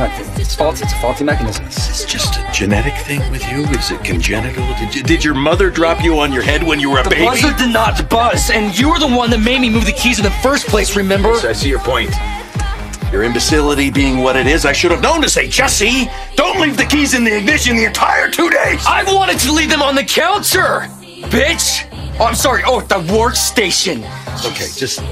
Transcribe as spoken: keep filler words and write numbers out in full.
not. It's faulty. It's a faulty mechanism. Is this just a genetic thing with you? Is it congenital? Did, you, did your mother drop you on your head when you were a The baby? buzzer did not buzz, and you were the one that made me move the keys in the first place, remember? Yes, I see your point. Your imbecility being what it is, I should have known to say, Jesse, don't leave the keys in the ignition the entire two days! I wanted to leave them on the counter, bitch! Oh, I'm sorry. Oh, the workstation. Okay, just